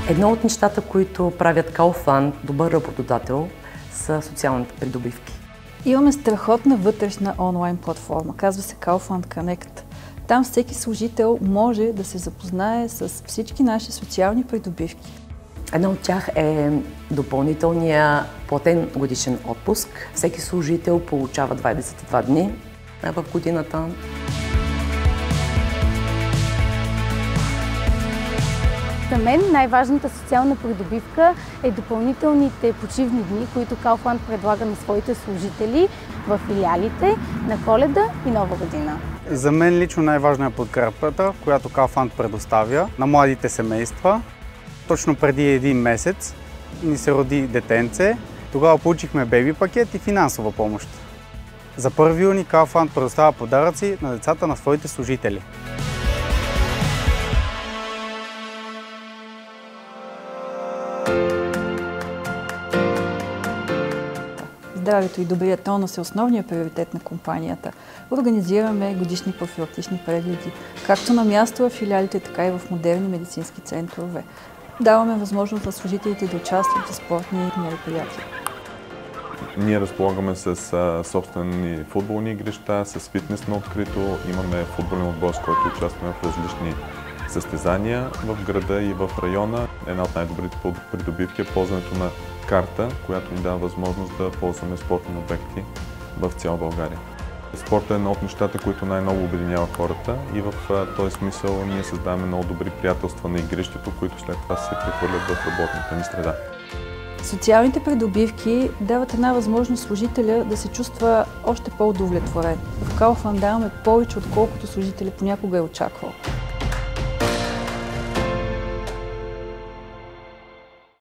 Едно от нещата, които правят Kaufland добър работодател, са социалните придобивки. Имаме страхотна вътрешна онлайн платформа, казва се Kaufland Connect. Там всеки служител може да се запознае с всички наши социални придобивки. Една от тях е допълнителния платен годишен отпуск. Всеки служител получава 22 дни в годината. За мен най-важната социална придобивка е допълнителните почивни дни, които Kaufland предлага на своите служители в филиалите на Коледа и Нова година. За мен лично най-важна е подкрепата, която Kaufland предоставя на младите семейства. Точно преди един месец ни се роди детенце. Тогава получихме беби пакет и финансова помощ. За 1 юни Kaufland предоставя подаръци на децата на своите служители. Здравето и добрият тонус е основният приоритет на компанията. Организираме годишни профилактични прегледи, както на място в филиалите, така и в модерни медицински центрове. Даваме възможност на служителите да участват в спортни мероприятия. Ние разполагаме с собствени футболни игрища, с фитнес на открито. Имаме футболен отбор, с който участваме в различни състезания в града и в района. Една от най-добрите придобивки е ползването на карта, която ни дава възможност да ползваме спортни обекти в цяла България. Спортът е едно от нещата, които най-много обединява хората и в този смисъл ние създаваме много добри приятелства на игрището, които след това се прехвърлят в работната ни среда. Социалните придобивки дават една възможност служителя да се чувства още по-удовлетворен. В Kaufland даваме повече, отколкото служителя понякога е очаквал.